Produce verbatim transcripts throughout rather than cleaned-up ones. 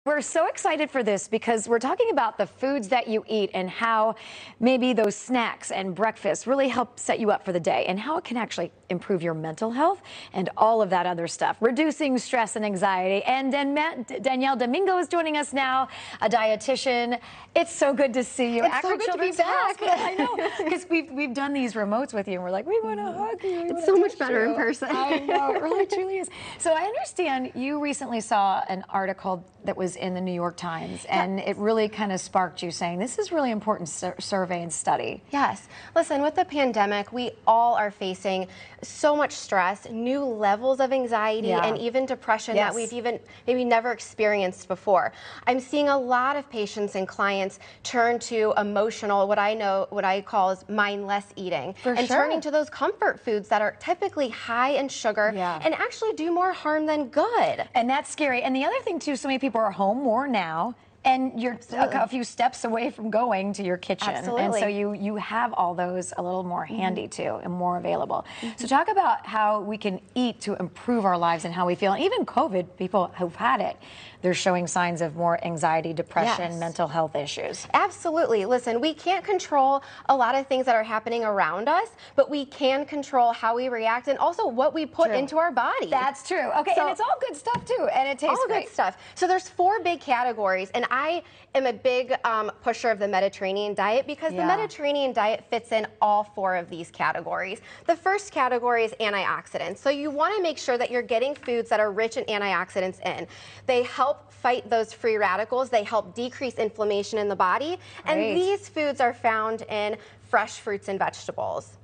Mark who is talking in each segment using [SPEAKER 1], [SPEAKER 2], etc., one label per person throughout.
[SPEAKER 1] We're so excited for this because we're talking about the foods that you eat and how maybe those snacks and breakfast really help set you up for the day and how it can actually improve your mental health and all of that other stuff, reducing stress and anxiety. And Dan Danielle Domingo is joining us now, a dietitian. It's so good to see you.
[SPEAKER 2] It's so good to be back.
[SPEAKER 1] I know, because we've, we've done these remotes with you and we're like, we want to hug you.
[SPEAKER 2] It's so much better in person.
[SPEAKER 1] I know, it really truly is. So I understand you recently saw an article that was in the New York Times, and
[SPEAKER 2] yes.
[SPEAKER 1] it really kind of sparked you saying, this is really important sur survey and study.
[SPEAKER 2] Yes. Listen, with the pandemic, we all are facing so much stress, new levels of anxiety,
[SPEAKER 1] Yeah.
[SPEAKER 2] and even depression
[SPEAKER 1] Yes.
[SPEAKER 2] that we've even maybe never experienced before. I'm seeing a lot of patients and clients turn to emotional, what I know, what I call is mindless eating.
[SPEAKER 1] For
[SPEAKER 2] and
[SPEAKER 1] sure.
[SPEAKER 2] turning to those comfort foods that are typically high in sugar
[SPEAKER 1] Yeah.
[SPEAKER 2] and actually do more harm than good.
[SPEAKER 1] And that's scary. And the other thing, too, so many people are home more now, and you're
[SPEAKER 2] Absolutely.
[SPEAKER 1] a few steps away from going to your kitchen.
[SPEAKER 2] Absolutely.
[SPEAKER 1] And so you, you have all those a little more handy, too, and more available. So talk about how we can eat to improve our lives and how we feel. And even COVID, people who've had it, they're showing signs of more anxiety, depression,
[SPEAKER 2] Yes.
[SPEAKER 1] mental health issues.
[SPEAKER 2] Absolutely. Listen, we can't control a lot of things that are happening around us, but we can control how we react and also what we put
[SPEAKER 1] True.
[SPEAKER 2] into our body.
[SPEAKER 1] That's true. Okay,
[SPEAKER 2] So-
[SPEAKER 1] and it's all good stuff, too, and it tastes
[SPEAKER 2] all
[SPEAKER 1] great.
[SPEAKER 2] good stuff. So there's four big categories, and I am a big um, pusher of the Mediterranean diet because
[SPEAKER 1] Yeah.
[SPEAKER 2] the Mediterranean diet fits in all four of these categories. The first category is antioxidants. So you want to make sure that you're getting foods that are rich in antioxidants in. They help fight those free radicals. They help decrease inflammation in the body. And
[SPEAKER 1] Great.
[SPEAKER 2] these foods are found in fresh fruits and vegetables.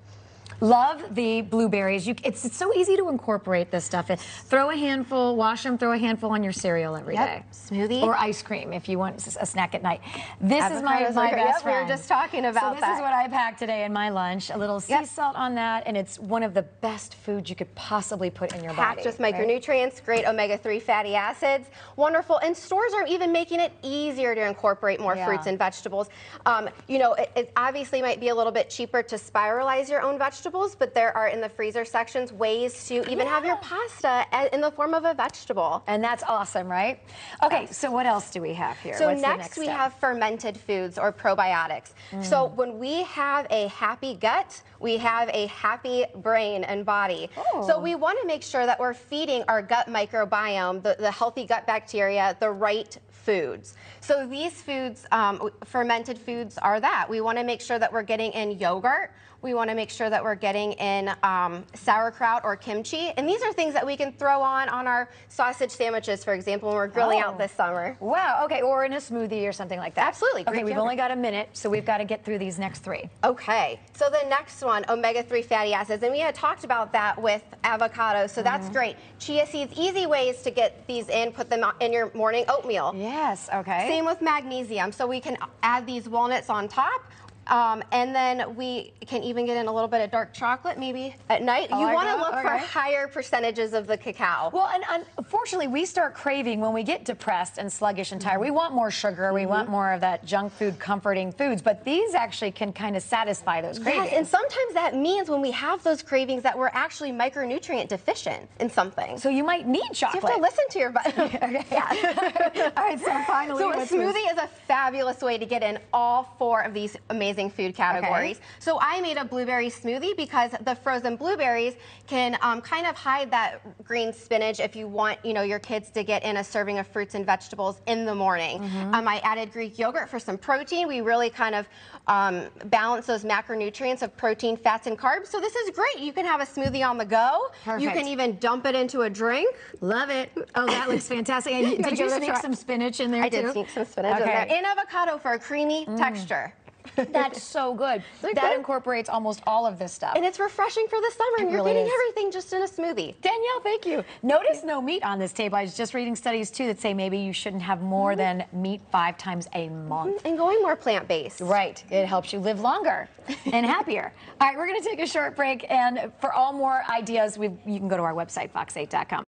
[SPEAKER 1] Love the blueberries. You, it's, it's so easy to incorporate this stuff in. Throw a handful, wash them, throw a handful on your cereal every
[SPEAKER 2] Yep.
[SPEAKER 1] day.
[SPEAKER 2] Smoothie.
[SPEAKER 1] Or ice cream if you want a snack at night. This is my,
[SPEAKER 2] Avocados
[SPEAKER 1] my
[SPEAKER 2] are great.
[SPEAKER 1] best
[SPEAKER 2] Yep, we were
[SPEAKER 1] friend.
[SPEAKER 2] just talking about
[SPEAKER 1] so this
[SPEAKER 2] that.
[SPEAKER 1] is what I packed today in my lunch. A little sea
[SPEAKER 2] Yep.
[SPEAKER 1] salt on that, and it's one of the best foods you could possibly put in your
[SPEAKER 2] Packed
[SPEAKER 1] body.
[SPEAKER 2] with
[SPEAKER 1] right?
[SPEAKER 2] micronutrients, great omega three fatty acids, wonderful. And stores are even making it easier to incorporate more
[SPEAKER 1] Yeah.
[SPEAKER 2] fruits and vegetables. Um, you know, it, it obviously might be a little bit cheaper to spiralize your own vegetables, but there are in the freezer sections ways to even have your pasta a- in the form of a vegetable.
[SPEAKER 1] And that's awesome, right? Okay, so what else do we have here?
[SPEAKER 2] So
[SPEAKER 1] What's the
[SPEAKER 2] next,
[SPEAKER 1] next
[SPEAKER 2] we
[SPEAKER 1] step?
[SPEAKER 2] have fermented foods or probiotics. So when we have a happy gut, we have a happy brain and body.
[SPEAKER 1] Oh.
[SPEAKER 2] So we want to make sure that we're feeding our gut microbiome, the, the healthy gut bacteria, the right foods. So these foods, um, fermented foods are that. We want to make sure that we're getting in yogurt. We want to make sure that we're getting in um, sauerkraut or kimchi. And these are things that we can throw on on our sausage sandwiches, for example, when we're grilling
[SPEAKER 1] Oh.
[SPEAKER 2] out this summer.
[SPEAKER 1] Wow, okay, or in a smoothie or something like that.
[SPEAKER 2] Absolutely,
[SPEAKER 1] Okay,
[SPEAKER 2] Greek
[SPEAKER 1] we've
[SPEAKER 2] yogurt.
[SPEAKER 1] only got a minute, so we've got to get through these next three.
[SPEAKER 2] Okay, so the next one, omega three fatty acids, and we had talked about that with avocados, so that's great. Chia seeds, easy ways to get these in, put them in your morning oatmeal.
[SPEAKER 1] Yes, okay.
[SPEAKER 2] Same with magnesium, so we can add these walnuts on top. Um, and then we can even get in a little bit of dark chocolate, maybe at night.
[SPEAKER 1] I
[SPEAKER 2] you
[SPEAKER 1] like
[SPEAKER 2] want to
[SPEAKER 1] that,
[SPEAKER 2] look for
[SPEAKER 1] okay.
[SPEAKER 2] higher percentages of the cacao.
[SPEAKER 1] Well, and, and unfortunately, we start craving when we get depressed and sluggish and tired. We want more sugar. We want more of that junk food, comforting foods. But these actually can kind of satisfy those cravings.
[SPEAKER 2] Yes, and sometimes that means when we have those cravings that we're actually micronutrient deficient in something.
[SPEAKER 1] So you might need
[SPEAKER 2] So
[SPEAKER 1] chocolate.
[SPEAKER 2] you have to listen to your body.
[SPEAKER 1] Okay.
[SPEAKER 2] Yeah.
[SPEAKER 1] All right, so finally,
[SPEAKER 2] So a
[SPEAKER 1] what's this?
[SPEAKER 2] smoothie is a fabulous way to get in all four of these amazing food categories. So I made a blueberry smoothie because the frozen blueberries can um, kind of hide that green spinach if you want, you know, your kids to get in a serving of fruits and vegetables in the morning.
[SPEAKER 1] Mm-hmm.
[SPEAKER 2] Um, I added Greek yogurt for some protein. We really kind of um, balance those macronutrients of protein, fats, and carbs. So this is great. You can have a smoothie on the go. You
[SPEAKER 1] Perfect.
[SPEAKER 2] can even dump it into a drink.
[SPEAKER 1] Love it. Oh, that looks fantastic. And you-
[SPEAKER 2] Gotta
[SPEAKER 1] did you
[SPEAKER 2] give it a
[SPEAKER 1] sneak
[SPEAKER 2] try.
[SPEAKER 1] some spinach in there,
[SPEAKER 2] I
[SPEAKER 1] too?
[SPEAKER 2] did sneak some spinach in
[SPEAKER 1] Okay.
[SPEAKER 2] there. And avocado for a creamy texture.
[SPEAKER 1] That's so good.
[SPEAKER 2] Isn't it
[SPEAKER 1] That
[SPEAKER 2] good?
[SPEAKER 1] incorporates almost all of this stuff.
[SPEAKER 2] And it's refreshing for the summer, and
[SPEAKER 1] It
[SPEAKER 2] you're
[SPEAKER 1] really
[SPEAKER 2] getting
[SPEAKER 1] is.
[SPEAKER 2] everything just in a smoothie.
[SPEAKER 1] Danielle, thank you. Notice no meat on this table. I was just reading studies, too, that say maybe you shouldn't have more than meat five times a month.
[SPEAKER 2] And going more plant-based.
[SPEAKER 1] Right. It helps you live longer and happier. All right, we're going to take a short break. And for all more ideas, we you can go to our website, fox eight dot com.